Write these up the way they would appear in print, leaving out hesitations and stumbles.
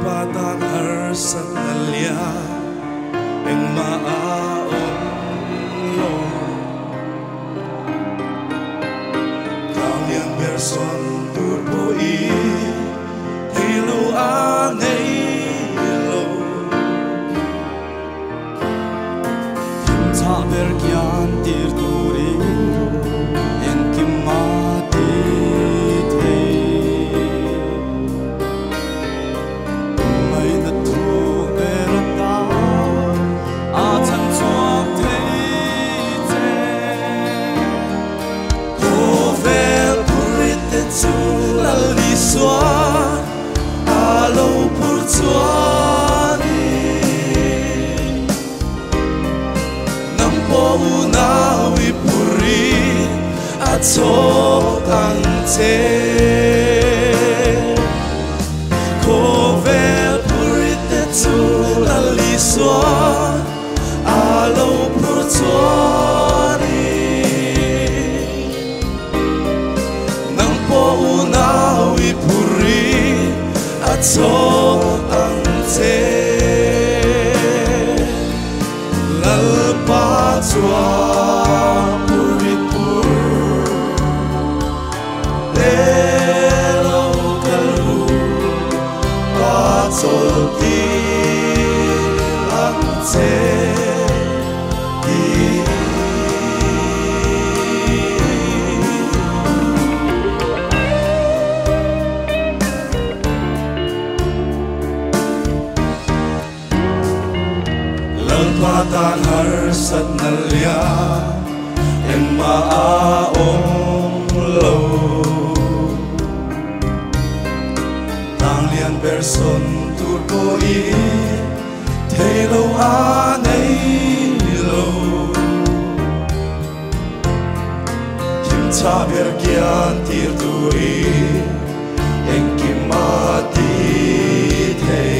patang har sanalia eng maaong lo kalian berson turboi hilo anei lo ta berkian tirturi en kimati alo pur chuani nampo nawi puri acho angche kovel puri te chu laliswa alo pur chuani nampo nawi puri acho angche lalpa chua puri pur lelo kalu pa chol ti angche patang har sat nalia en maaong lo tang lian person turboi thelo anei lo kim cha ber gyan tir turi en kimati thei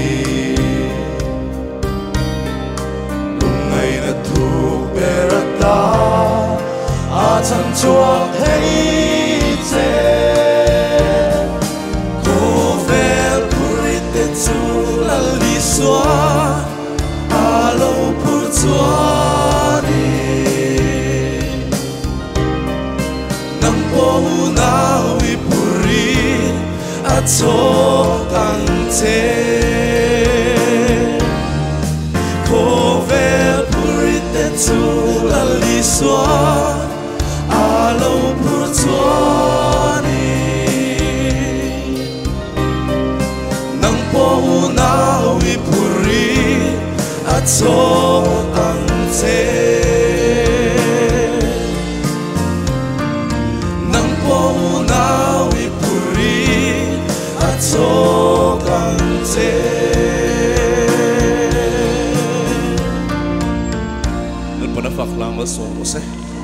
chẳng chuộc thấy che cô về puri te chu la li xóa alo pur chuani nang po nawi puri acho tang che cô về puri te chu la li xóa alo pur chuani nang po nawi puri acho angche nang po nawi puri acho angche Nalpanafak lang masong mo